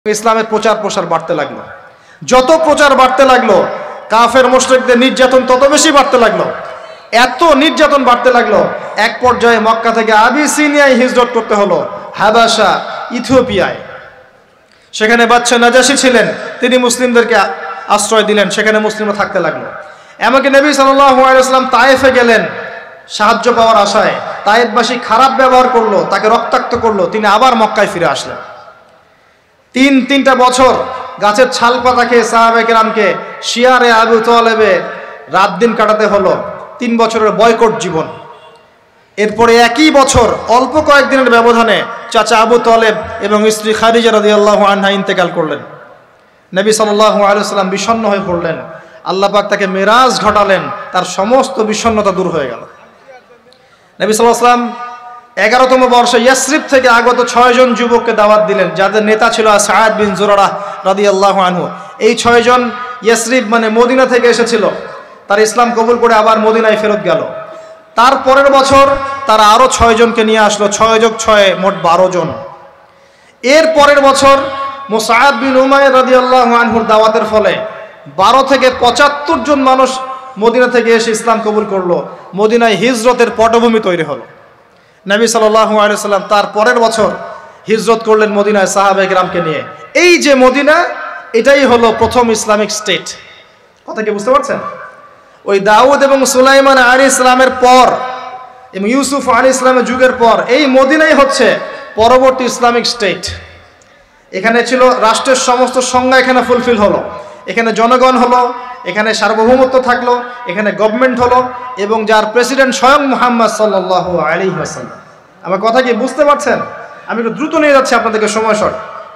ইসলামের প্রচার প্রসার বাড়তে লাগলো। যত প্রচার বাড়তে লাগলো, কাফের মুশরিকদের নির্যাতন তত বেশি বাড়তে লাগলো। এত নির্যাতন বাড়তে লাগলো, এক পর্যায়ে মক্কা থেকে আবিসিনিয়ায় হিজরত করতে হলো, হাবাসা ইথিওপিয়ায়। সেখানে বাদশা নাজাশী ছিলেন, তিনি মুসলিমদেরকে আশ্রয় দিলেন, সেখানে মুসলিমরা থাকতে লাগলো। এমনকি নবী সাল্লাল্লাহু আলাইহি ওয়াসাল্লাম তায়েফে গেলেন সাহায্য পাওয়ার আশায়। তায়েফবাসী খারাপ ব্যবহার করলো, তাকে রক্তাক্ত করলো, তিনি আবার মক্কায় ফিরে আসলেন। তিনটা বছর গাছের ছাল পাতা খেয়ে সাহাবায়ে কেরামকে শিয়ারে আবু তালেবে রাত দিন কাটাতে হলো। 3 বছরের বয়কট জীবন। এরপরে একই বছর অল্প কয়েকদিনের ব্যবধানে চাচা আবু তালেব এবং স্ত্রী খাদিজা রাদিয়াল্লাহু আনহা ইন্তেকাল করলেন। নবী সাল্লাল্লাহু আলাইহি ওয়াসাল্লাম বিষণ্ণ হয়ে পড়লেন। আল্লাহ পাক তাকে মেরাজ ঘটালেন, তার সমস্ত বিষণ্ণতা দূর হয়ে গেল। নবী সাল্লাল্লাহু আলাইহি ওয়াসাল্লাম 11তম বর্ষে ইয়াসরিব থেকে আগত 6 জন যুবককে দাওয়াত দিলেন, যাদের নেতা ছিল সাআদ বিন জুরারাহ রাদিয়াল্লাহু আনহু। এই 6 জন ইয়াসরিব মানে মদিনা থেকে এসেছিল, তার ইসলাম কবুল করে আবার মদিনায় ফেরত গেল। তার পরের বছর তারা আরো 6 জনকে নিয়ে আসলো, 6 যোগ 6 মোট 12 জন। এর পরের বছর মুসআব বিন উমাইর রাদিয়াল্লাহু আনহুর দাওয়াতের ফলে 12 থেকে 75 জন মানুষ মদিনা থেকে এসে ইসলাম কবুল করলো। মদিনায় হিজরতের পটভূমি তৈরি হলো। নবী সাল্লাল্লাহু আলাইহি ওয়াসাল্লাম তার পরের বছর হিজরত করলেন মদিনায় সাহাবায়ে কেরামকে নিয়ে। এই যে মদিনা, এটাই হলো প্রথম ইসলামিক স্টেট। কথা কি বুঝতে পারছেন? ওই দাউদ এবং সুলাইমান আলাইহিস সালামের পর এবং ইউসুফ আলাইহিস সালামের যুগের পর এই মদিনাই হচ্ছে পরবর্তী ইসলামিক স্টেট। এখানে ছিল রাষ্ট্রের সমস্ত সংজ্ঞা, এখানে ফুলফিল হলো। এখানে জনগণ হলো, এখানে সার্বভৌমত্ব থাকলো, এখানে গভর্নমেন্ট হলো, এবং যার প্রেসিডেন্ট স্বয়ং মুহাম্মদ সাল্লাল্লাহু আলাইহি ওয়াসাল্লাম। আমার কথা কি বুঝতে পারছেন? আমি একটু দ্রুত নিয়ে যাচ্ছি আপনাদেরকে, সময় শর্ট।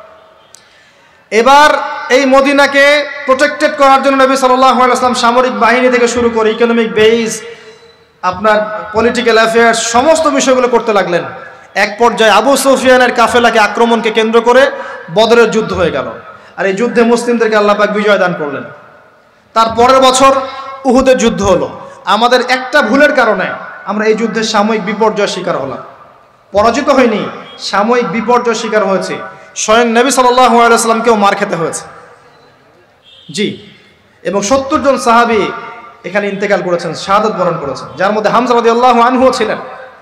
এবার এই মদিনাকে প্রোটেক্টেড করার জন্য নবী সাল্লাল্লাহু আলাইহি ওয়াসাল্লাম সামরিক বাহিনী থেকে শুরু করে ইকোনমিক বেস, আপনার পলিটিক্যাল অ্যাফেয়ার্স, সমস্ত বিষয়গুলো করতে লাগলেন। এক পর্যায়ে আবু সুফিয়ানের কাফেলাকে আক্রমণকে কেন্দ্র করে বদরের যুদ্ধ হয়ে গেল, আর এই যুদ্ধে মুসলিমদেরকে আল্লাহ পাক বিজয় দান করলেন। তার পরের বছর উহুদের যুদ্ধ হলো। আমাদের একটা ভুলের কারণে আমরা এই যুদ্ধের সাময়িক বিপর্যয়ের শিকার হলাম। পরাজিত হয়নি, সাময়িক বিপর্যয়ের শিকার হয়েছে। স্বয়ং নবী সাল্লাল্লাহু আলাইহি ওয়াসাল্লামকেও মার খেতে হয়েছে। জি, এবং 70 জন সাহাবী এখানে ইন্তেকাল করেছেন, শাহাদাত বরণ করেছেন, যার মধ্যে হামজা রাদিয়াল্লাহু আনহু ছিলেন।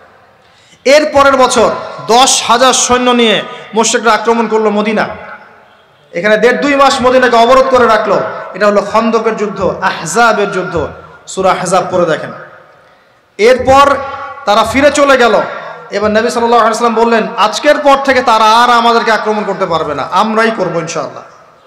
এর পরের বছর 10,000 সৈন্য নিয়ে মুশরিকরা আক্রমণ করলো মদিনা। এখানে 1.5-2 মাস মদিনাকে অবরোধ করে রাখলো। এটা হলো খন্দকের যুদ্ধ, আহজাবের যুদ্ধ। সূরা আহজাব পড়ে দেখেন। এরপর তারা ফিরে চলে গেল। এবার নবী সাল্লাল্লাহু আলাইহি ওয়াসাল্লাম বললেন, আজকের পর থেকে তারা আর আমাদেরকে আক্রমণ করতে পারবে না, আমরাই করবো ইনশাআল্লাহ।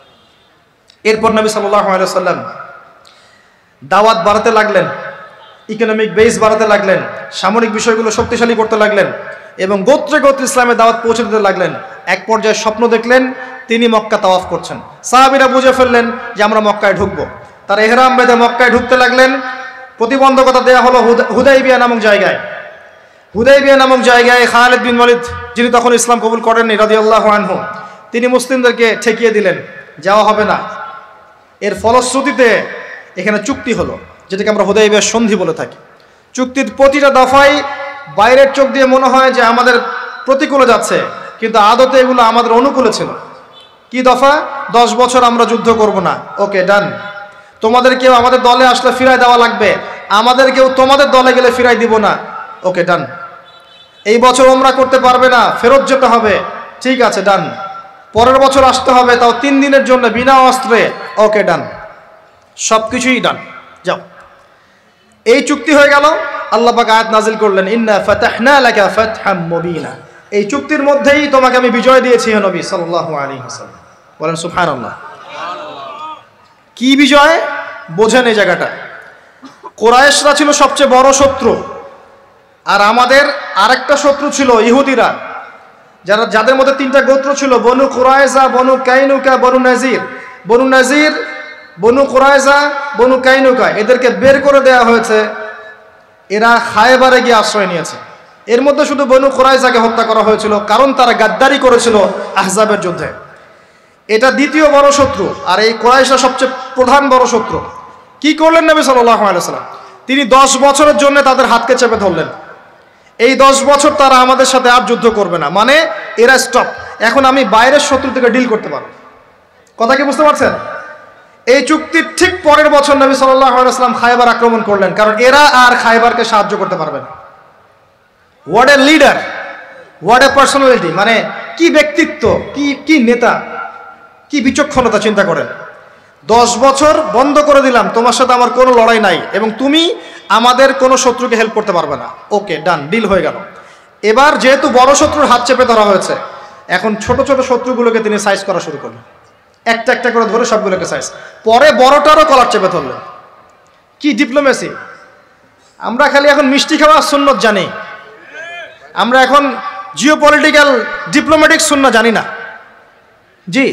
এরপর নবী সাল্লাল্লাহু আলাইহি ওয়াসাল্লাম দাওয়াত বাড়াতে লাগলেন, ইকোনমিক বেস বাড়াতে লাগলেন, সামরিক বিষয়গুলো শক্তিশালী করতে লাগলেন, এবং গোত্রে গোত্রে ইসলামের দাওয়াত পৌঁছে দিতে লাগলেন। এক পর্যায়ে স্বপ্ন দেখলেন তিনি মক্কা তাওয়াফ করছেন। সাহাবীরা বুঝে ফেললেন যে আমরা মক্কায় ঢুকবো। তারা ইহরাম বেঁধে মক্কায় ঢুকতে লাগলেন। প্রতিবন্ধকতা দেওয়া হলো হুদাইবিয়া নামক জায়গায়। হুদাইবিয়া নামক জায়গায় খালিদ বিন ওয়ালিদ, যিনি তখন ইসলাম কবুল করেননি রাদিয়াল্লাহু আনহু, তিনি মুসলিমদেরকে ঠেকিয়ে দিলেন, যাওয়া হবে না। এর ফলশ্রুতিতে এখানে চুক্তি হলো, যেটাকে আমরা হুদাইবিয়ার সন্ধি বলে থাকি। চুক্তির প্রতিটা দফায় বাইরের চোখ দিয়ে মনে হয় যে আমাদের প্রতিকূলে যাচ্ছে, কিন্তু আদতে এগুলো আমাদের অনুকূলে ছিল। কি দফা? 10 বছর আমরা যুদ্ধ করব না, ওকে ডান। তোমাদের কেউ আমাদের দলে আসলে ফিরাই দেওয়া লাগবে, আমাদের কেউ তোমাদের দলে গেলে ফিরাই দিব না, ওকে ডান। এই বছর ওমরা করতে পারবে না, ফেরত যেতে হবে, ঠিক আছে ডান। পরের বছর আসতে হবে, তাও 3 দিনের জন্য বিনা অস্ত্রে, ওকে ডান। সবকিছুই ডান, যাও। এই চুক্তি হয়ে গেল। আল্লাহ পাক আয়াত নাজিল করলেন, ইন্না ফাতাহনা লাকা ফাতহাম মুবিনা। এই চুক্তির মধ্যেই তোমাকে আমি বিজয় দিয়েছি হে নবী সাল্লাল্লাহু আলাইহি ওয়াসাল্লাম। বলেন সুবহানাল্লাহ। কি বিজয় বোঝেন এই জায়গাটা? কুরাইশরা ছিল সবচেয়ে বড় শত্রু, আর আমাদের আরেকটা শত্রু ছিল ইহুদিরা, যাদের মধ্যে 3টা গোত্র ছিল, বনু কুরাইজা, বনু কাইনুকা, বনু নাজির। বনু নাজির, বনু কুরাইজা, বনু কাইনুকা, এদেরকে বের করে দেওয়া হয়েছে। এরা খায়বারে গিয়ে আশ্রয় নিয়েছে। এর মধ্যে শুধু বনু কুরাইজাকে হত্যা করা হয়েছিল, কারণ তারা গাদ্দারি করেছিল আহজাবের যুদ্ধে। এটা দ্বিতীয় বড় শত্রু, আর এই কুরাইশরা সবচেয়ে প্রধান বড় শত্রু। কি করলেন নবী সাল্লাল্লাহু আলাইহি ওয়াসাল্লাম? তিনি 10 বছরের জন্য তাদের হাতকে চেপে ধরলেন। এই 10 বছর তারা আমাদের সাথে আর যুদ্ধ করবে না, মানে এরা স্টপ। এখন আমি বাইরের শত্রু থেকে ডিল করতে পারবো। কথা কি বুঝতে পারছেন? এই চুক্তির ঠিক পরের বছর নবী সাল্লাল্লাহু আলাইহি ওয়াসাল্লাম খায়বার আক্রমণ করলেন, কারণ এরা আর খায়বারকে সাহায্য করতে পারবে না। What a leader, what a personality, মানে কি ব্যক্তিত্ব, কি নেতা, কি বিচক্ষণতা, চিন্তা করেন। 10 বছর বন্ধ করে দিলাম, তোমার সাথে আমার কোনো লড়াই নাই এবং তুমি আমাদের কোনো শত্রুকে হেল্প করতে পারবে না। ওকে, ডান, ডিল হয়ে গেল। এবার যেহেতু বড় শত্রুর হাত চেপে ধরা হয়েছে, এখন ছোট ছোট শত্রুগুলোকে তিনি সাইজ করা শুরু করলেন, একটা একটা করে ধরে সবগুলোকে সাইজ, পরে বড়টারও কলার চেপে ধরলেন। কি ডিপ্লোমেসি! আমরা খালি এখন মিষ্টি খাওয়া সুন্নত জানি, আমরা এখন জিওপলিটিক্যাল ডিপ্লোম্যাটিক সুন্নাত জানি না। জি,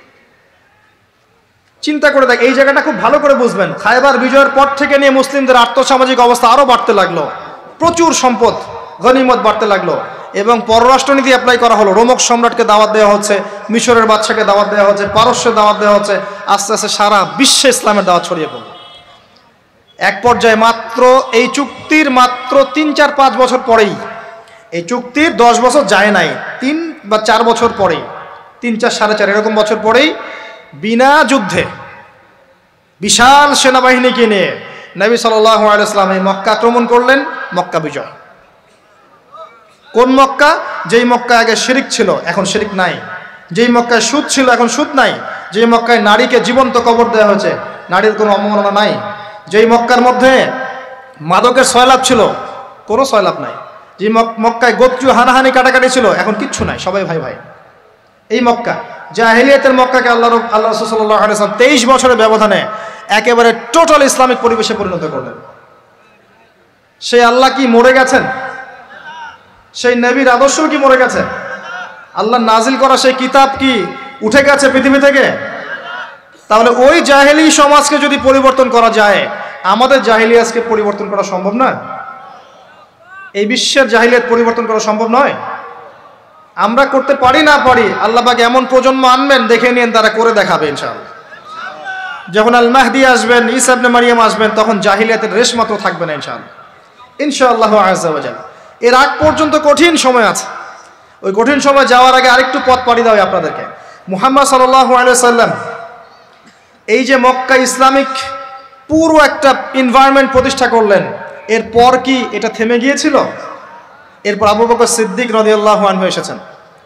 চিন্তা করে দেখ, এই জায়গাটা খুব ভালো করে বুঝবেন। খায়বার বিজয়ের পর থেকে নিয়ে মুসলিমদের আর্থসামাজিক অবস্থা আরো বাড়তে লাগলো, প্রচুর সম্পদ গনিমত বাড়তে লাগলো এবং পররাষ্ট্রনীতি অ্যাপ্লাই করা হলো। রোমক সম্রাটকে দাওয়াত দেওয়া হচ্ছে, মিশরের বাদশাকে দাওয়াত দেওয়া হচ্ছে, পারস্যের দাওয়াত দেওয়া হচ্ছে, আস্তে আস্তে সারা বিশ্বে ইসলামের দাওয়াত ছড়িয়ে পড়ল। এক পর্যায়ে মাত্র এই চুক্তির মাত্র 3-4-5 বছর পরেই, এই চুক্তির 10 বছর যায় নাই, 3 বা 4 বছর পরেই, 3-4 4.5 এরকম বছর পরেই বিনা যুদ্ধে বিশাল সেনাবাহিনীকে নিয়ে নবী সাল্লাল্লাহু আলাইহি ওয়াসাল্লাম এই মক্কা আক্রমণ করলেন। মক্কা বিজয়। কোন মক্কা? যেই মক্কায় আগে শিরিক ছিল এখন শিরিক নাই, যেই মক্কায় সুদ ছিল এখন সুদ নাই, যেই মক্কায় নারীকে জীবন্ত কবর দেওয়া হয়েছে, নারীর কোনো অবমাননা নাই, যেই মক্কার মধ্যে মাদকের সয়লাভ ছিল কোনো সয়লাভ নাই, যে মক্কায় গোত্রীয় হানাহানি কাটাকাটি ছিল এখন কিচ্ছু নাই, সবাই ভাই ভাই। এই মক্কা, জাহেলিয়াতের মক্কাকে আল্লাহ রাসূল সাল্লাল্লাহু আলাইহি ওয়াসাল্লাম 23 বছরের ব্যবধানে একেবারে টোটাল ইসলামিক পরিবেশে পরিণত করলেন। সেই আল্লাহ কি মরে গেছেন? সেই নবীর আদর্শ কি মরে গেছে? আল্লাহ নাজিল করা সেই কিতাব কি উঠে গেছে পৃথিবী থেকে? তাহলে ওই জাহেলি সমাজকে যদি পরিবর্তন করা যায়, আমাদের জাহেলিয়াতকে পরিবর্তন করা সম্ভব না? এই বিশ্বের জাহেলিয়াত পরিবর্তন করা সম্ভব নয়? আমরা করতে পারি না পারি, আল্লাহ পাক এমন প্রজন্ম আনবেন, দেখে নিন তারা করে দেখাবে ইনশাআল্লাহ। যখন আল মাহদি আসবেন, ঈসা ইবনে মারিয়াম আসবেন, তখন জাহিলিয়াতের রেশ মাত্র থাকবে না ইনশাআল্লাহ, ইনশাআল্লাহ আযজা ওয়া জাল। এর আগ পর্যন্ত কঠিন সময় আছে, ওই কঠিন সময় যাওয়ার আগে আরেকটু পথ পাড়ি দাও আপনাদেরকে। মুহাম্মদ সাল্লাল্লাহু আলাইহি ওয়াসাল্লাম এই যে মক্কা ইসলামিক পুরো একটা এনভায়রনমেন্ট প্রতিষ্ঠা করলেন, এরপর কি এটা থেমে গিয়েছিল? এরপর আবু বকর সিদ্দিক রাদিয়াল্লাহু আনহু এসেছেন,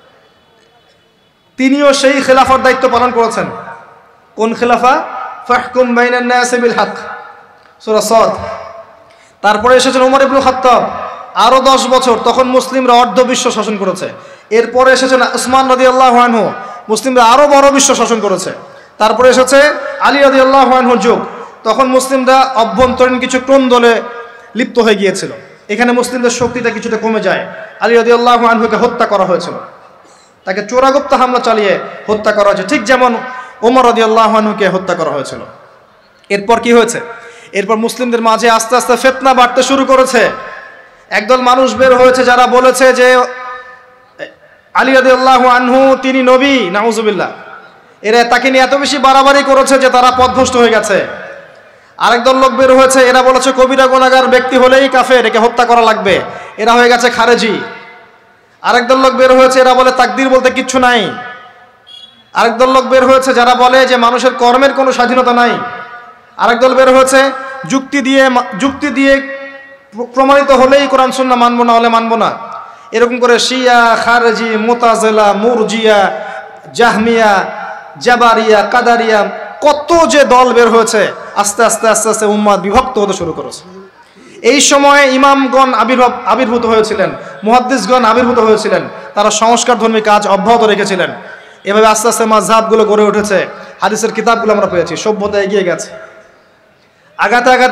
তিনিও সেই খেলাফার দায়িত্ব পালন করেছেন। কোন খেলাফা? ফাহকুম বাইনান নাস বিল হক, সূরা সাদ। তারপরে এসেছেন ওমর ইবনে খাত্তাব, আরো 10 বছর, তখন মুসলিমরা অর্ধ বিশ্ব শাসন করেছে। এরপরে এসেছেন উসমান রাদিয়াল্লাহু আনহু, মুসলিমরা আরো বড় বিশ্ব শাসন করেছে। তারপরে এসেছে আলী রাদিয়াল্লাহু আনহুর যুগ, তখন মুসলিমরা অভ্যন্তরীণ কিছু ক্রন্দলে লিপ্ত হয়ে গিয়েছিল, এখানে মুসলিমদের শক্তিটা কিছুটা কমে যায়। আলী রাদিয়াল্লাহু আনহুকে হত্যা করা হয়েছিল, তাকে চোরাগুপ্ত হামলা চালিয়ে হত্যা করা হয়েছে, ঠিক যেমন ওমর রাদিয়াল্লাহু আনহুকে হত্যা করা হয়েছিল। এরপর কি হয়েছে? এরপর মুসলিমদের মাঝে আস্তে আস্তে ফিতনা বাড়তে শুরু করেছে। একদল মানুষ বের হয়েছে যারা বলেছে যে আলী রাদিয়াল্লাহু আনহু তিনি নবী, নাউজুবিল্লাহ। এরা তাকে নিয়ে এত বেশি বাড়াবাড়ি করেছে যে তারা পথভ্রষ্ট হয়ে গেছে। আরেকদল লোক বের হয়েছে, এরা বলেছে কবিরা গুনাহগার ব্যক্তি হলেই কাফের, একে হত্যা করা লাগবে, এরা হয়ে গেছে খারেজি। আরেকদল লোক বের হয়েছে, এরা বলে তাকদীর বলতে কিচ্ছু নাই। আরেকদল লোক বের হয়েছে যারা বলে যে মানুষের কর্মের কোনো স্বাধীনতা নাই। আরেকদল বের হয়েছে যুক্তি দিয়ে প্রমাণিত হলেই কোরআন সুন্নাহ মানবো, না হলে মানবো না। এরকম করে শিয়া, খারেজি, মুতাজিলা, মুরজিয়া, জাহমিয়া, জাবারিয়া, কাদারিয়া, কত যে দল বের হয়েছে, আস্তে আস্তে আস্তে আস্তে উম্মাত বিভক্ত হতে শুরু করেছে। এই সময়ে ইমামগণ আবির্ভূত হয়েছিলেন, মুহাদ্দিসগণ আবির্ভূত হয়েছিলেন, তারা সংস্কারধর্মী কাজ অব্যাহত রেখেছিলেন। এভাবে আস্তে আস্তে মাযহাবগুলো গড়ে উঠেছে, হাদিসের কিতাবগুলো আমরা পেয়েছি, সভ্যতা এগিয়ে গেছে। আগাতে আগাতে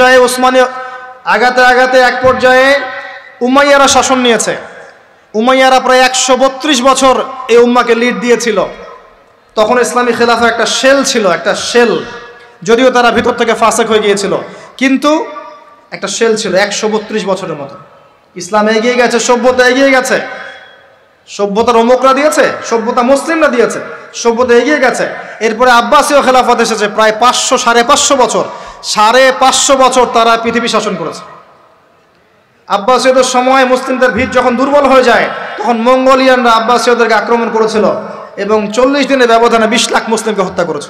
এক পর্যায়ে উমাইয়ারা শাসন নিয়েছে। উমাইয়ারা প্রায় 132 বছর এই উম্মাকে লিড দিয়েছিল। তখন ইসলামী খেলাফা একটা শেল ছিল, একটা শেল, যদিও তারা ভিতর থেকে ফাসেক হয়ে গিয়েছিল, কিন্তু একটা শেল ছিল 132 বছরের মতো। ইসলাম এগিয়ে গেছে, সভ্যতা এগিয়ে গেছে, সভ্যতা রোমকরা দিয়েছে, সভ্যতা মুসলিমরা দিয়েছে, সভ্যতা এগিয়ে গেছে। এরপরে আব্বাসীয় খেলাফত এসেছে, প্রায় 500-550 বছর, 550 বছর তারা পৃথিবী শাসন করেছে। আব্বাসীয়দের সময় মুসলিমদের ভিত যখন দুর্বল হয়ে যায়, তখন মঙ্গোলিয়ানরা আব্বাসীয়দেরকে আক্রমণ করেছিল। এবং 40 দিনের ব্যবধানে 20 লাখ মুসলিমকে হত্যা করেছে।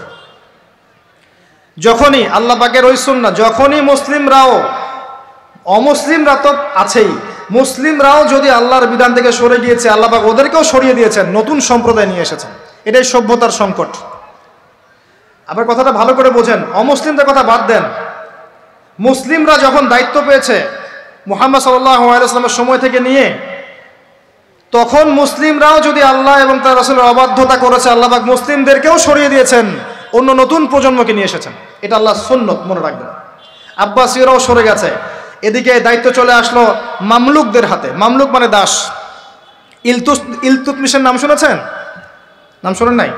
যখনই আল্লাহ পাকের ওই সুন্নাহ, যখনই মুসলিমরাও, অমুসলিমরা তো আছেই, মুসলিমরাও যদি আল্লাহর বিধান থেকে সরে গিয়েছে, আল্লাহ পাক ওদেরকেও সরিয়ে দিয়েছেন, নতুন সম্প্রদায় নিয়ে এসেছেন। এটাই সভ্যতার সংকট। আবার কথাটা ভালো করে বোঝেন, অমুসলিমদের কথা বাদ দেন। মুসলিমরা যখন দায়িত্ব পেয়েছে মুহাম্মদ সাল্লাল্লাহু আলাইহি ওয়াসাল্লামের সময় থেকে নিয়ে, তখন মুসলিমরাও যদি আল্লাহ এবং তার রাসূলের অবাধ্যতা করেছে, আল্লাহ পাক মুসলিমদেরকেও সরিয়ে দিয়েছেন, অন্য নতুন প্রজন্মকে নিয়ে এসেছেন। এটা আল্লাহর সুন্নত, মনে রাখবেন। আব্বাসীয়রাও সরে গেছে, এদিকে দায়িত্ব চলে আসলো মামলুকদের হাতে। মামলুক মানে দাস। ইলতুৎমিশের নাম শুনেছেন? নাম শোনেন নাই?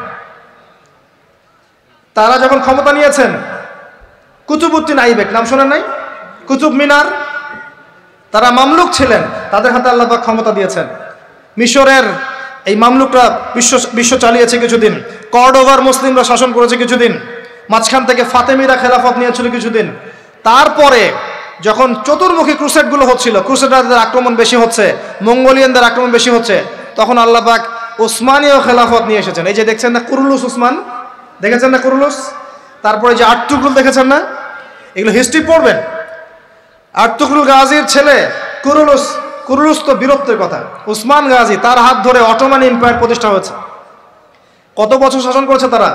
তারা যখন ক্ষমতা নিয়েছেন, কুতুবউদ্দিন আইবেক নাম শোনেন নাই? কুতুব মিনার, তারা মামলুক ছিলেন, তাদের হাতে আল্লাহ পাক ক্ষমতা দিয়েছেন। মিশরের এই মামলুকরা বিশ্ব চালিয়েছে কিছুদিন, কর্ডোভার মুসলিমরা শাসন করেছে কিছুদিন, মাঝখান থেকে ফাতেমিরা খেলাফত নিয়েছিল কিছুদিন। তারপরে যখন চতুর্মুখী ক্রুসেডগুলো হচ্ছিল, ক্রুসেডারদের আক্রমণ বেশি হচ্ছে, মঙ্গোলিয়ানদের আক্রমণ বেশি হচ্ছে, তখন আল্লাহ পাক উসমানীয় খেলাফত নিয়ে এসেছেন। এই যে দেখছেন না কুরুলুস উসমান, দেখেছেন না কুরুলুস? তারপরে যে আর্তুগরুল দেখেছেন না? এগুলো হিস্ট্রি পড়বেন। আর্তুগরুল গাজীর ছেলে কুরুলুস, কুরুলুস তো বীরত্বের কথা। উসমান গাজী, তার হাত ধরে অটোমান এম্পায়ার প্রতিষ্ঠা হয়েছে। কত বছর শাসন করেছে তারা?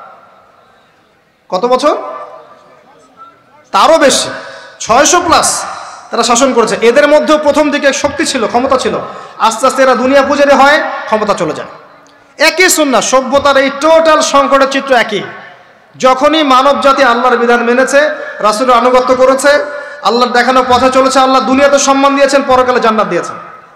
কত বছর? তারও বেশি, 600+ তারা শাসন করেছে। এদের মধ্যেও প্রথম দিকে শক্তি ছিল, ক্ষমতা ছিল। আস্তে আস্তে এরা দুনিয়া পূজারি হয়, ক্ষমতা চলে যায়। একই সুন্নাহ, সভ্যতার এই টোটাল সংকটের চিত্র একই। যখনই মানব জাতি আল্লাহর বিধান মেনেছে, রাসূলের আনুগত্য করেছে, আল্লাহর দেখানো পথে চলেছে, আল্লাহ দুনিয়াতে সম্মান দিয়েছেন, পরকালে জান্নাত দিয়েছেন।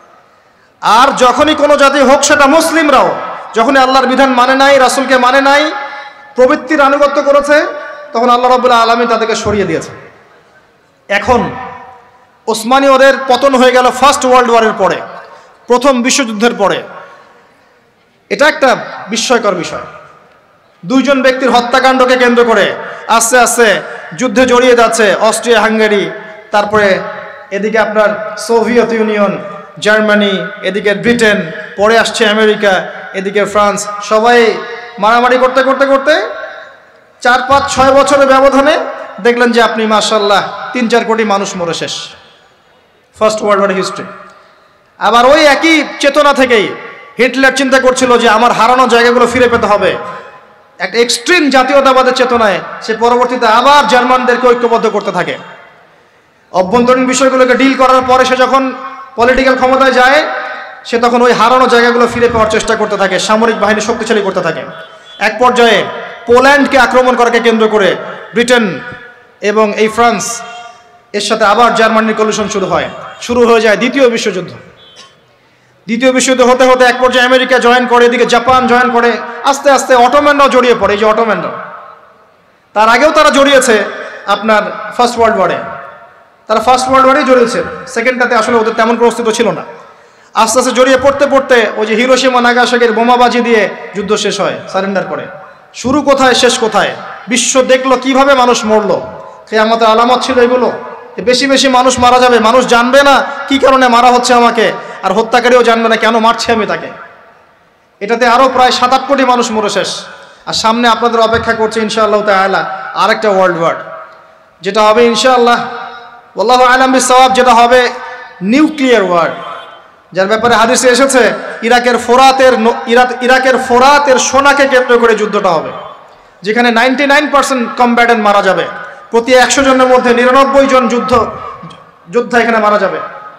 আর যখনই কোনো জাতি হোক, সেটা মুসলিমরাও, যখনই আল্লাহর বিধান মানে নাই, রাসূলকে মানে নাই, প্রবৃত্তির আনুগত্য করেছে, তখন আল্লাহ রাব্বুল আলামিন তাদেরকে সরিয়ে দিয়েছে। এখন ওসমানীয়দের পতন হয়ে গেল ফার্স্ট ওয়ার্ল্ড ওয়ারের পরে, প্রথম বিশ্বযুদ্ধের পরে। এটা একটা বিস্ময়কর বিষয়। দুইজন ব্যক্তির হত্যাকাণ্ডকে কেন্দ্র করে আস্তে আস্তে যুদ্ধে জড়িয়ে যাচ্ছে অস্ট্রিয়া হাঙ্গেরি, তারপরে এদিকে আপনার সোভিয়েত ইউনিয়ন, জার্মানি, এদিকে ব্রিটেন, পরে আসছে আমেরিকা, এদিকে ফ্রান্স। সবাই মারামারি করতে করতে করতে 4, 5, 6 বছরের ব্যবধানে দেখলেন যে আপনি মাশাআল্লাহ 3-4 কোটি মানুষ মরে শেষ। First world war history. আবার ওই একই চেতনা থেকেই হিটলার চিন্তা করছিল যে আমার হারানো জায়গাগুলো ফিরে পেতে হবে। একটা এক্সট্রিম জাতীয়তাবাদের চেতনায় সে পরবর্তীতে আবার জার্মানদেরকে ঐক্যবদ্ধ করতে থাকে। অভ্যন্তরীণ বিষয়গুলোকে ডিল করার পরে সে যখন পলিটিক্যাল ক্ষমতায় যায়, সে তখন ওই হারানো জায়গাগুলো ফিরে পাওয়ার চেষ্টা করতে থাকে, সামরিক বাহিনী শক্তিশালী করতে থাকে। এক পর্যায়ে পোল্যান্ডকে আক্রমণ করাকে কেন্দ্র করে ব্রিটেন এবং এই ফ্রান্স এর সাথে আবার জার্মানির কলিশন শুরু হয়ে যায় দ্বিতীয় বিশ্বযুদ্ধ। দ্বিতীয় বিশ্বযুদ্ধ হতে হতে এক পর্যায়ে আমেরিকা জয়েন করে, এদিকে জাপান জয়েন করে, আস্তে আস্তে অটোম্যানরাও জড়িয়ে পড়ে। এই যে অটোম্যানরা, তার আগেও তারা জড়িয়েছে আপনার ফার্স্ট ওয়ার্ল্ড ওয়ারে, তারা ফার্স্ট ওয়ার্ল্ড ওয়ারেই জড়িয়েছে, সেকেন্ডটাতে আসলে ওদের তেমন কোনো অস্তিত্ব ছিল না। আস্তে আস্তে জড়িয়ে পড়তে পড়তে ওই যে হিরোশিমা নাগাসাকির বোমাবাজি দিয়ে যুদ্ধ শেষ হয়, সারেন্ডার করে। শুরু কোথায়, শেষ কোথায়? বিশ্ব দেখলো কিভাবে মানুষ মরলো। কিয়ামতের আলামত ছিল এগুলো। বেশি বেশি মানুষ মারা যাবে, মানুষ জানবে না কি কারণে মারা হচ্ছে আমাকে, আর হত্যাকারীও জানবে না কেন মারছে আমি তাকে। এটাতে আরও প্রায় 7-8 কোটি মানুষ মরে শেষ। আর সামনে আপনাদের অপেক্ষা করছে ইনশাআল্লাহ তাআলা আরেকটা ওয়ার্ল্ড ওয়ার, যেটা হবে ইনশাআল্লাহ ওয়াল্লাহু আ'লাম বিস-সাওয়াব, যেটা হবে নিউক্লিয়ার ওয়ার, যার ব্যাপারে হাদিসে এসেছে ইরাকের ফোরাতের সোনাকে কেন্দ্র করে যুদ্ধটা হবে, যেখানে 99% কমব্যাটেন্ট মারা যাবে। প্রতি 100 জনের মধ্যে 99 জন যোদ্ধা এখানে মারা যাবে,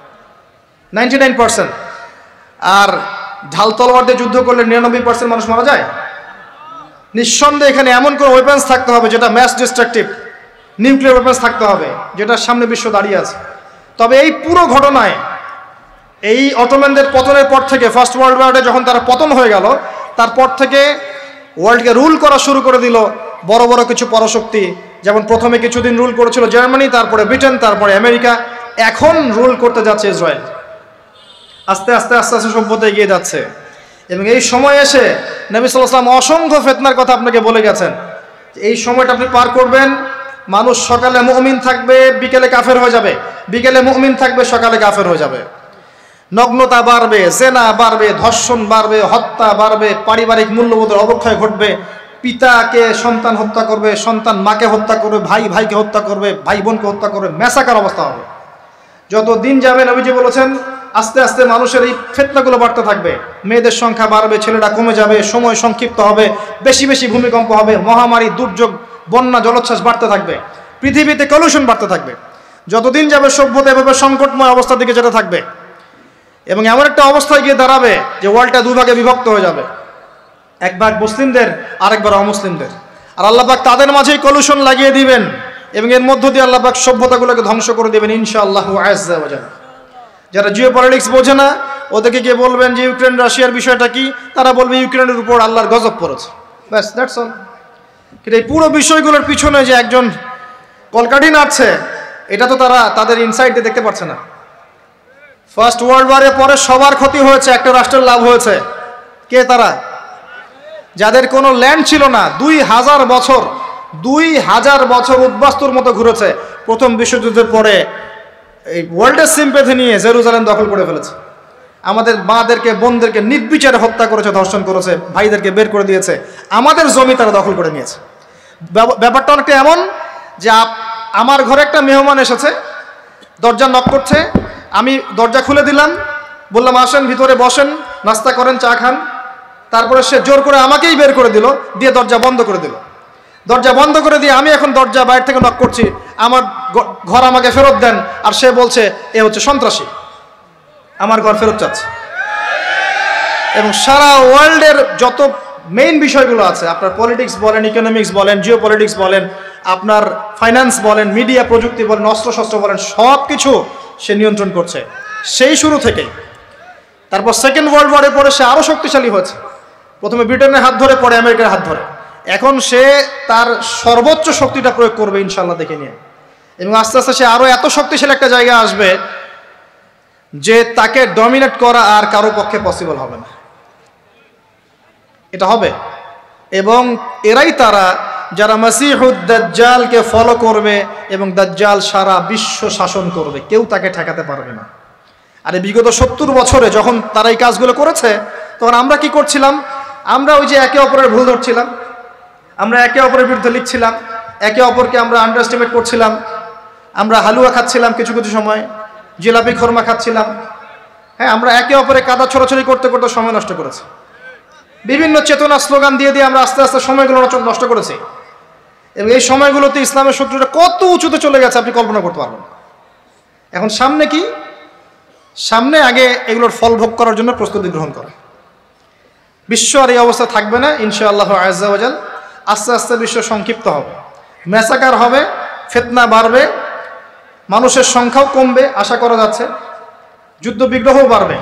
99%। আর ঢাল তলোয়ার দিয়ে যুদ্ধ করলে 99% মানুষ মারা যায়? নিঃসন্দেহে এখানে এমন কোনো ওয়েপন্স থাকতে হবে যেটা ম্যাস ডিস্ট্রাকটিভ, নিউক্লিয়ার ওয়েপন্স থাকতে হবে, যেটার সামনে বিশ্ব দাঁড়িয়ে আছে। তবে এই পুরো ঘটনায়, এই অটোম্যানদের পতনের পর থেকে, ফার্স্ট ওয়ার্ল্ড ওয়ারে যখন তারা পতন হয়ে গেল, তারপর থেকে ওয়ার্ল্ডকে রুল করা শুরু করে দিল বড় বড় কিছু পরাশক্তি। যেমন প্রথমে কিছুদিন রুল করেছিল জার্মানি, তারপরে ব্রিটেন, তারপরে আমেরিকা, এখন রুল করতে যাচ্ছে ইসরায়েল। আস্তে আস্তে আস্তে আস্তে সভ্যতা এগিয়ে যাচ্ছে। এবং এই সময় এসে নবী সাল্লাল্লাহু আলাইহি ওয়াসাল্লাম অসংখ্য ফিতনার কথা আপনাকে বলে গেছেন। এই সময়টা আপনি পার করবেন, মানুষ সকালে মুমিন থাকবে, বিকেলে কাফের হয়ে যাবে, বিকেলে মুমিন থাকবে, সকালে কাফের হয়ে যাবে। নগ্নতা বাড়বে, জেনা বাড়বে, ধর্ষণ বাড়বে, হত্যা বাড়বে, পারিবারিক মূল্যবোধের অবক্ষয় ঘটবে, পিতাকে সন্তান হত্যা করবে, সন্তান মাকে হত্যা করবে, ভাই ভাইকে হত্যা করবে, ভাই বোনকে হত্যা করবে, ম্যাসাকার অবস্থা হবে। যত দিন যাবে নবীজি বলেছেন আস্তে আস্তে মানুষের এই ফিতনাগুলো বাড়তে থাকবে, মেয়েদের সংখ্যা বাড়বে, ছেলেরা কমে যাবে, সময় সংক্ষিপ্ত হবে, বেশি বেশি ভূমিকম্প হবে, মহামারী, দুর্যোগ, বন্যা, জলোচ্ছ্বাস বাড়তে থাকবে, পৃথিবীতে পলিউশন বাড়তে থাকবে। যতদিন যাবে সভ্যতা এভাবে সংকটময় অবস্থার দিকে যেতে থাকবে এবং এমন একটা অবস্থায় গিয়ে দাঁড়াবে যে ওয়ার্ল্ডটা দুভাগে বিভক্ত হয়ে যাবে, এক ভাগ মুসলিমদের, আরেক ভাগ অমুসলিমদের। আর আল্লাহ পাক তাদের মাঝেই কলুশন লাগিয়ে দিবেন এবং এর মধ্য দিয়ে আল্লাহ পাক সভ্যতাগুলোকে ধ্বংস করে দেবেন ইনশাআল্লাহু আযজা ওয়া জাল্লা। যারা জিও পলিটিক্স বোঝে না ওদেরকে গিয়ে বলবেন যে ইউক্রেন রাশিয়ার বিষয়টা কি, তারা বলবে ইউক্রেনের উপর আল্লাহর গজব পড়েছে, ব্যাস, দ্যাটস অল। কিন্তু এই পুরো বিষয়গুলোর পিছনে যে একজন কলকাঠি নাড়ছে এটা তো তারা তাদের ইনসাইড দিয়ে দেখতে পাচ্ছে না। ফার্স্ট ওয়ার্ল্ড ওয়ারের পরে সবার ক্ষতি হয়েছে, একটা রাষ্ট্রের লাভ হয়েছে। কে তারা? যাদের কোনো ল্যান্ড ছিল না, 2000 বছর উদ্বাস্তুর মতো ঘুরেছে। প্রথম বিশ্বযুদ্ধের পরে এই ওয়ার্ল্ডের সিম্পেথি নিয়ে জেরুজালেম দখল করে ফেলেছে, আমাদের মাদেরকে বোনদেরকে নির্বিচারে হত্যা করেছে, ধর্ষণ করেছে, ভাইদেরকে বের করে দিয়েছে, আমাদের জমি তারা দখল করে নিয়েছে। ব্যাপারটা অনেকটা এমন যে আমার ঘরে একটা মেহমান এসেছে, দরজা নক করছে, আমি দরজা খুলে দিলাম, বললাম আসেন ভিতরে বসেন, নাস্তা করেন, চা খান। তারপরে সে জোর করে আমাকেই বের করে দিল, দিয়ে দরজা বন্ধ করে দিল। দরজা বন্ধ করে দিয়ে আমি এখন দরজা বাইরে থেকে নক করছি, আমার ঘর আমাকে ফেরত দেন, আর সে বলছে এ হচ্ছে সন্ত্রাসী, আমার ঘর ফেরত চাচ্ছে। এবং সারা ওয়ার্ল্ডের যত মেইন বিষয়গুলো আছে, আপনার পলিটিক্স বলেন, ইকোনমিক্স বলেন, জিও পলিটিক্স বলেন, আপনার ফাইন্যান্স বলেন, মিডিয়া প্রযুক্তি বলেন, অস্ত্রশস্ত্র বলেন, সব কিছু সে নিয়ন্ত্রণ করছে সেই শুরু থেকেই। তারপর সেকেন্ড ওয়ার্ল্ড ওয়ারের পরে সে আরও শক্তিশালী হয়েছে, প্রথমে ব্রিটেনের হাত ধরে, পরে আমেরিকার হাত ধরে। এখন সে তার সর্বোচ্চ শক্তিটা প্রয়োগ করবে ইনশাল্লাহ দেখে নিয়ে, এবং আস্তে আস্তে সে আরও এত শক্তিশালী একটা জায়গায় আসবে যে তাকে ডমিনেট করা আর কারো পক্ষে পসিবল হবে না। এটা হবে, এবং এরাই তারা যারা মাসিহুদ দাজ্জালকে ফলো করবে এবং দাজ্জাল সারা বিশ্ব শাসন করবে, কেউ তাকে ঠেকাতে পারবে না। আর বিগত 70 বছরে যখন তারা এই কাজগুলো করেছে, তখন আমরা কি করছিলাম? আমরা ওই যে একে অপরের ভুল ধরছিলাম, আমরা একে অপরের বিরুদ্ধে লিখছিলাম, একে অপরকে আমরা আন্ডারস্টিমেট করছিলাম, আমরা হালুয়া খাচ্ছিলাম, কিছু কিছু সময় জিলাপি খোরমা খাচ্ছিলাম। হ্যাঁ, আমরা একে অপরে কাদা ছোড়াছড়ি করতে করতে সময় নষ্ট করেছি, বিভিন্ন চেতনা স্লোগান দিয়ে দিয়ে আমরা আস্তে আস্তে সময়গুলো নষ্ট করেছি। এবং এই সময়গুলোতে ইসলামের শত্রুরা কত উঁচুতে চলে গেছে আপনি কল্পনা করতে পারবেন। এখন সামনে কি? সামনে আগে এগুলোর ফল ভোগ করার জন্য প্রস্তুতি গ্রহণ করে। বিশ্ব আর এই অবস্থা থাকবে না ইনশাআল্লাহ আযজা ওয়া জাল। আস্তে আস্তে বিশ্ব সংক্ষিপ্ত হবে, ম্যাসাকার হবে, ফিতনা বাড়বে, মানুষের সংখ্যাও কমবে আশা করা যাচ্ছে, যুদ্ধ বিগ্রহও বাড়বে।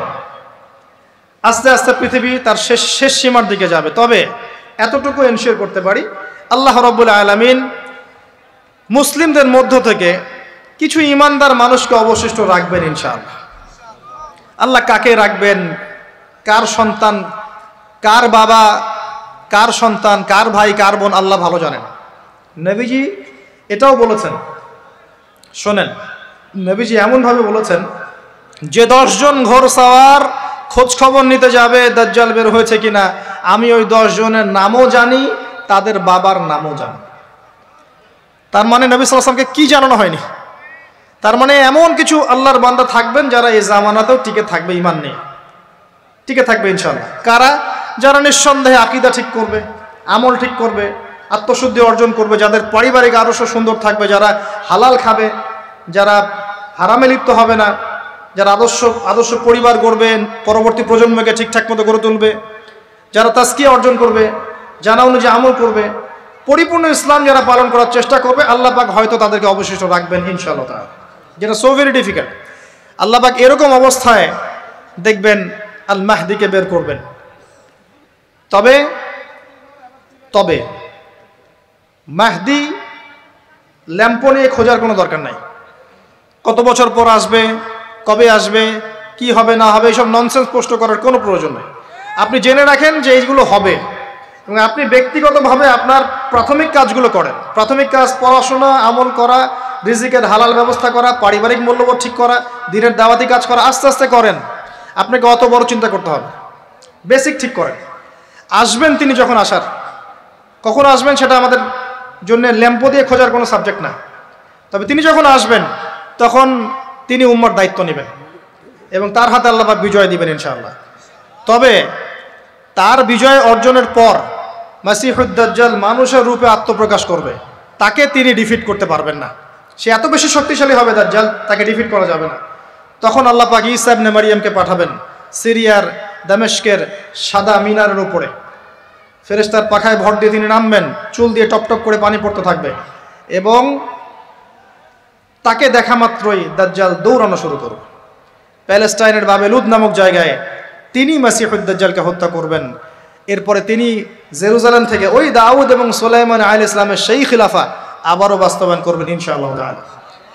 আস্তে আস্তে পৃথিবী তার শেষ সীমার দিকে যাবে। তবে এতটুকু এনশিওর করতে পারি, আল্লাহ রাব্বুল আলামিন মুসলিমদের মধ্য থেকে কিছু ইমানদার মানুষকে অবশিষ্ট রাখবেন ইনশাআল্লাহ। আল্লাহ কাকে রাখবেন, কার সন্তান, কার বাবা, কার সন্তান, কার ভাই, কার বোন, আল্লাহ ভালো জানেন। নবীজি এটাও বলেছেন, শোনেন, নবীজি এমনভাবে বলেছেন যে 10 জন ঘোর সাওয়ার খোঁজ খবর নিতে যাবে দাজ্জাল বের হয়েছে কিনা, আমি ওই 10 জনের নামও জানি, তাদের বাবার নামও জানি। তার মানে নবী সাল্লাল্লাহু আলাইহি ওয়াসাল্লামকে কি জানানো হয়নি? তার মানে এমন কিছু আল্লাহর বান্দা থাকবেন যারা এই জামানাতেও টিকে থাকবে, ঈমান নিয়ে টিকে থাকবে ইনশাআল্লাহ। কারা? যারা নিঃসন্দেহে আকীদা ঠিক করবে, আমল ঠিক করবে, আত্মশুদ্ধি অর্জন করবে, যাদের পারিবারিক আদর্শ সুন্দর থাকবে, যারা হালাল খাবে, যারা হারামে লিপ্ত হবে না, যারা আদর্শ পরিবার গড়বেন, পরবর্তী প্রজন্মকে ঠিকঠাক মতো গড়ে তুলবে, যারা তাজকিয়া অর্জন করবে, জানা অনুযায়ী আমল করবে, পরিপূর্ণ ইসলাম যারা পালন করার চেষ্টা করবে, আল্লাহ পাক হয়তো তাদেরকে অবশিষ্ট রাখবেন ইনশাআল্লাহ তাআলা, যেটা সো ভেরি ডিফিকাল্ট। আল্লাহ পাক এরকম অবস্থায় দেখবেন আল মাহদিকে বের করবেন। তবে মাহদি ল্যাম্প নিয়ে খোঁজার কোনো দরকার নাই। কত বছর পর আসবে, কবে আসবে, কি হবে না হবে, এইসব ননসেন্স প্রশ্ন করার কোনো প্রয়োজন নেই। আপনি জেনে রাখেন যে এইগুলো হবে এবং আপনি ব্যক্তিগতভাবে আপনার প্রাথমিক কাজগুলো করেন। প্রাথমিক কাজ পড়াশোনা, আমল করা, রিজিকের হালাল ব্যবস্থা করা, পারিবারিক মূল্যবোধ ঠিক করা, দিনের দাওয়াতি কাজ করা, আস্তে আস্তে করেন। আপনাকে অত বড় চিন্তা করতে হবে। বেসিক ঠিক করেন। আসবেন তিনি যখন আসার, কখন আসবেন সেটা আমাদের জন্য ল্যাম্পো দিয়ে খোঁজার কোনো সাবজেক্ট না। তবে তিনি যখন আসবেন তখন তিনি উম্মার দায়িত্ব নেবেন এবং তার হাতে আল্লাহ পাক বিজয় দিবেন ইনশাআল্লাহ। তবে তার বিজয় অর্জনের পর মাসিহুদ দাজ্জাল মানুষের রূপে আত্মপ্রকাশ করবে, তাকে তিনি ডিফিট করতে পারবেন না। সে এত বেশি শক্তিশালী হবে দাজ্জাল, তাকে ডিফিট করা যাবে না। তখন আল্লাহ পাক ঈসা ইবনে মারিয়ামকে পাঠাবেন সিরিয়ার দামেস্কের সাদা মিনারের উপরে। ফেরেশতার পাখায় ভর দিয়ে তিনি নামবেন, চুল দিয়ে টপটপ করে পানি পড়তে থাকবে এবং তাকে দেখা মাত্রই দাজ্জাল দৌড়ানো শুরু করবে। প্যালেস্টাইনের বাবেলুদ নামক জায়গায় তিনি মাসিহুদ দাজ্জালকে হত্যা করবেন। এরপরে তিনি জেরুজালেম থেকে ওই দাউদ এবং সুলাইমান আলাইহিস সালামের সেই খিলাফা আবারও বাস্তবায়ন করবেন ইনশাআল্লাহ তাআলা।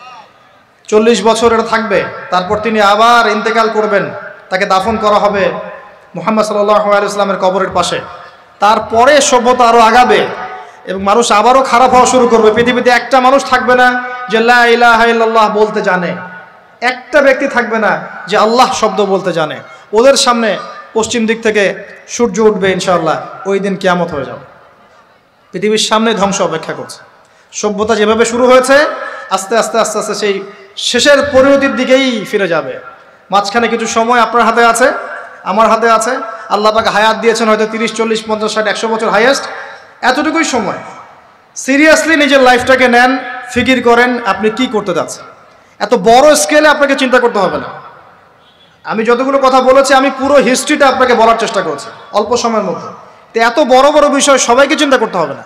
40 বছর এটা থাকবে, তারপর তিনি আবার ইন্তেকাল করবেন, তাকে দাফন করা হবে মুহাম্মদ সাল্লাল্লাহু আলাইহি ওয়াসাল্লামের কবরের পাশে। তারপরে সভ্যতা আরও আগাবে এবং মানুষ আবারও খারাপ হওয়া শুরু করবে। পৃথিবীতে একটা মানুষ থাকবে না যে লা ইলাহা ইল্লাল্লাহ বলতে জানে, একটা ব্যক্তি থাকবে না যে আল্লাহ শব্দ বলতে জানে। ওদের সামনে পশ্চিম দিক থেকে সূর্য উঠবে ইনশাআল্লাহ, ওই দিন কিয়ামত হয়ে যাবে। পৃথিবীর সামনে ধ্বংস অপেক্ষা করছে। সভ্যতা যেভাবে শুরু হয়েছে আস্তে আস্তে আস্তে আস্তে সেই শেষের পরিণতির দিকেই ফিরে যাবে। মাঝখানে কিছু সময় আপনার হাতে আছে, আমার হাতে আছে। আল্লাহ পাক হায়াত দিয়েছেন হয়তো 30, 40, 50, 60, 100 বছর হাইয়েস্ট, এতটুকুই সময়। সিরিয়াসলি নিজের লাইফটাকে নেন, ফিকির করেন আপনি কি করতে যাচ্ছেন। এত বড় স্কেলে আপনাকে চিন্তা করতে হবে না। আমি যতগুলো কথা বলেছি আমি পুরো হিস্ট্রিটা আপনাকে বলার চেষ্টা করছি অল্প সময়ের মধ্যে। তো এত বড় বড় বিষয় সবাইকে চিন্তা করতে হবে না।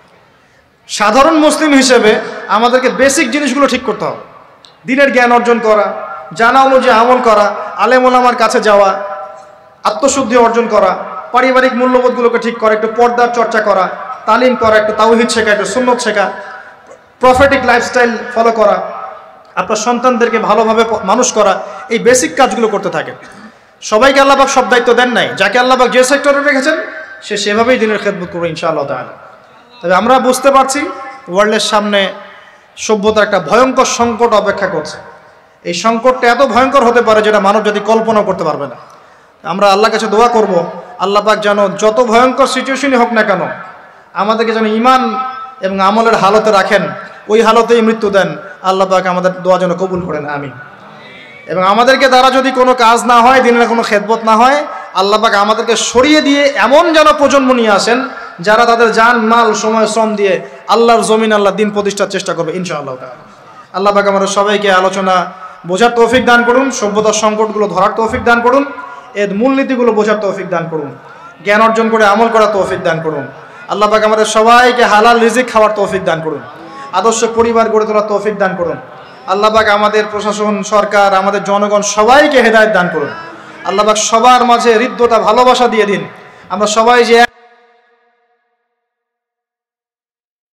সাধারণ মুসলিম হিসেবে আমাদেরকে বেসিক জিনিসগুলো ঠিক করতে হবে। দিনের জ্ঞান অর্জন করা, জানা অনুযায়ী আমল করা, আলেম ওলামার কাছে যাওয়া, আত্মশুদ্ধি অর্জন করা, পারিবারিক মূল্যবোধগুলোকে ঠিক করা, একটু পর্দার চর্চা করা, তালিম করা, একটু তাওহীদ শেখা, একটু সুন্নত শেখা, প্রফেটিক লাইফস্টাইল ফলো করা, আপনার সন্তানদেরকে ভালোভাবে মানুষ করা, এই বেসিক কাজগুলো করতে থাকেন। সবাইকে আল্লাহ পাক সব দায়িত্ব দেন নাই। যাকে আল্লাহ পাক যে সেক্টরে রেখেছেন সে সেভাবেই দিনের খেদমত করবে ইনশাআল্লাহ তাআলা। তবে আমরা বুঝতে পারছি ওয়ার্ল্ডের সামনে সভ্যতার একটা ভয়ঙ্কর সংকট অপেক্ষা করছে। এই সংকটটা এত ভয়ঙ্কর হতে পারে যেটা মানব জাতি কল্পনা করতে পারবে না। আমরা আল্লাহর কাছে দোয়া করব আল্লাহ পাক যেন যত ভয়ঙ্কর সিচুয়েশনই হোক না কেন আমাদেরকে যেন ঈমান এবং আমলের হালতে রাখেন, ওই হালতেই মৃত্যু দেন। আল্লাহ পাক আমাদের দোয়া যেন কবুল করেন, আমিন। এবং আমাদেরকে দ্বারা যদি কোনো কাজ না হয়, দিনের কোনো খেদমত না হয়, আল্লাহ পাক আমাদেরকে সরিয়ে দিয়ে এমন যেন প্রজন্ম নিয়ে আসেন যারা তাদের জান মাল সময় শ্রম দিয়ে আল্লাহর জমিন আল্লাহ দিন প্রতিষ্ঠার চেষ্টা করবে ইনশাআল্লাহ তাআলা। আল্লাহ পাক আমাদের সবাইকে আলোচনা বোঝার তৌফিক দান করুন, সভ্যতার সংকটগুলো ধরার তৌফিক দান করুন, এর মূলনীতিগুলো বোঝার তৌফিক দান করুন, জ্ঞান অর্জন করে আমল করার তৌফিক দান করুন। আল্লাহ পাক আমাদের সবাইকে হালাল রিজিক খাওয়ার তৌফিক দান করুন, আদর্শ পরিবার গড়ে তোলার তৌফিক দান করুন। আল্লাহ পাক আমাদের প্রশাসন, সরকার, আমাদের জনগণ সবাইকে হেদায়েত দান করুন। আল্লাহ পাক সবার মাঝে হৃদ্যতা ভালোবাসা দিয়ে দিন। আমরা সবাই যে